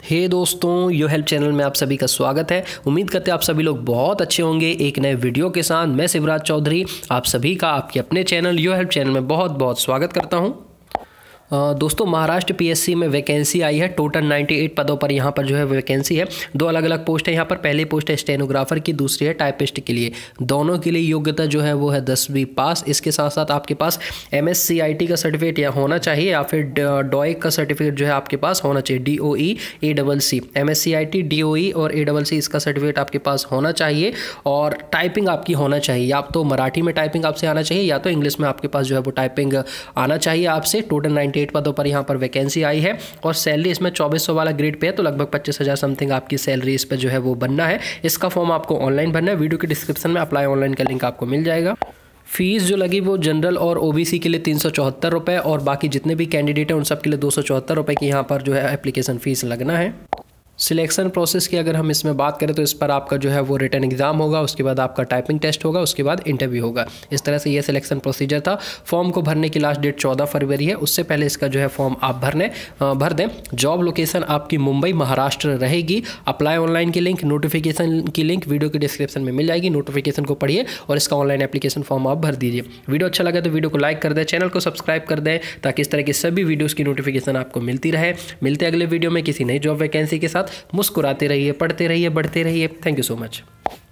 दोस्तों, यो help channel में आप सभी का स्वागत है। उम्मीद करते हैं आप सभी लोग बहुत अच्छे होंगे। एक नए वीडियो के साथ मैं शिवराज चौधरी आप सभी का आपके अपने चैनल यो हेल्प चैनल में बहुत बहुत स्वागत करता हूं। दोस्तों, महाराष्ट्र पीएससी में वैकेंसी आई है। टोटल 98 पदों पर यहाँ पर जो है वैकेंसी है। दो अलग अलग पोस्ट है यहाँ पर। पहली पोस्ट है स्टेनोग्राफर की, दूसरी है टाइपिस्ट के लिए। दोनों के लिए योग्यता जो है वो है 10वीं पास। इसके साथ साथ आपके पास MSCIT का सर्टिफिकेट या होना चाहिए या फिर डॉइक का सर्टिफिकेट जो है आपके पास होना चाहिए। DOE ACC MSCIT DOE और ACC इसका सर्टिफिकेट आपके पास होना चाहिए। और टाइपिंग आपकी होना चाहिए। आप तो मराठी में टाइपिंग आपसे आना चाहिए या तो इंग्लिश में आपके पास जो है वो टाइपिंग आना चाहिए आपसे। टोटल 98 पदों पर यहाँ पर वैकेंसी आई है और सैलरी इसमें 2400 वाला ग्रेड पे है, तो लगभग 25,000 समथिंग आपकी सैलरी इस पे जो है वो बनना है। इसका फॉर्म आपको ऑनलाइन भरना है। वीडियो के डिस्क्रिप्शन में अप्लाई ऑनलाइन का लिंक आपको मिल जाएगा। फीस जो लगी वो जनरल और OBC के लिए 374 रुपये और बाकी जितने भी कैंडिडेट हैं उन सब के लिए 274 रुपये की यहाँ पर जो है एप्लीकेशन फ़ीस लगना है। सिलेक्शन प्रोसेस की अगर हम इसमें बात करें तो इस पर आपका जो है वो रिटन एग्जाम होगा, उसके बाद आपका टाइपिंग टेस्ट होगा, उसके बाद इंटरव्यू होगा। इस तरह से ये सिलेक्शन प्रोसीजर था। फॉर्म को भरने की लास्ट डेट 14 फरवरी है। उससे पहले इसका जो है फॉर्म आप भर दें। जॉब लोकेशन आपकी मुंबई महाराष्ट्र रहेगी। अप्लाई ऑनलाइन की लिंक, नोटिफिकेशन की लिंक वीडियो के डिस्क्रिप्शन में मिल जाएगी। नोटिफिकेशन को पढ़िए और इसका ऑनलाइन एप्लीकेशन फॉर्म आप भर दीजिए। वीडियो अच्छा लगा तो वीडियो को लाइक कर दें, चैनल को सब्सक्राइब कर दें ताकि इस तरह की सभी वीडियोज़ की नोटिफिकेशन आपको मिलती रहे। मिलते हैं अगले वीडियो में किसी नई जॉब वैकेंसी के साथ। मुस्कुराते रहिए, पढ़ते रहिए, बढ़ते रहिए। Thank you so much.